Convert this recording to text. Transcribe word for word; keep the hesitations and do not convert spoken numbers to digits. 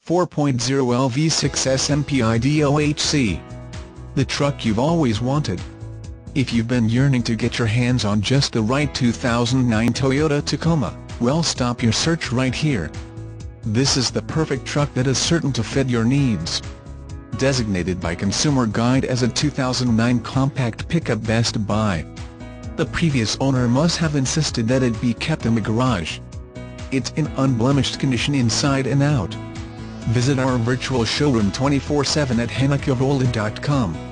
four point oh L V six S M P I D O H C. The truck you've always wanted. If you've been yearning to get your hands on just the right two thousand nine Toyota Tacoma, well, stop your search right here. This is the perfect truck that is certain to fit your needs. Designated by Consumer Guide as a two thousand nine compact pickup best buy. The previous owner must have insisted that it be kept in the garage. It's in unblemished condition inside and out. Visit our virtual showroom twenty-four seven at henna chevrolet dot com.